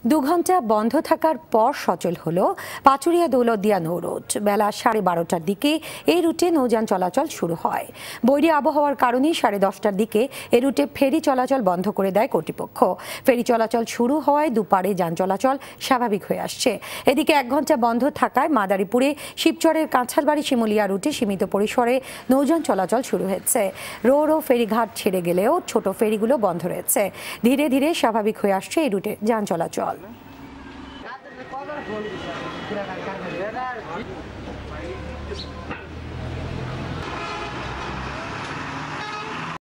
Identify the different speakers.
Speaker 1: 2 ঘন্টা বন্ধ থাকার পর সচল হলো পাচুরিয়া দৌলতদিয়া নৌরুট। বেলা 12:30টার দিকে এই রুটে নৌযান চলাচল শুরু হয়। বৈরী আবহাওয়ার কারণে 10:30টার দিকে এই রুটে ফেরি চলাচল বন্ধ করে দেয় কর্তৃপক্ষ। ফেরি চলাচল শুরু হওয়ায় দুপারে যান চলাচল স্বাভাবিক হয়ে আসছে। এদিকে 1 ঘন্টা বন্ধ থাকায় মাদারীপুরে শিবচরের কাঁঠালবাড়ি শিমুলিয়া রুটে সীমিত পরিসরে নৌযান চলাচল শুরু হয়েছে। রো ফেরিঘাট ছেড়ে গেলেও ছোট ফেরিগুলো বন্ধ রয়েছে। ধীরে ধীরে স্বাভাবিক হয়ে আসছে এই রুটে যান চলাচল।